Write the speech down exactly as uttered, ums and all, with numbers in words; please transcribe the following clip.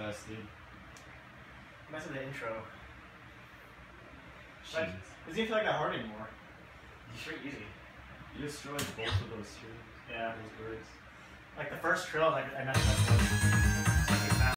best, dude. Mess with the intro. Jeez. Like, doesn't even feel like that hard anymore. It's pretty easy. You destroyed both of those strings. Yeah. Those birds. Like the first trill, like I messed up.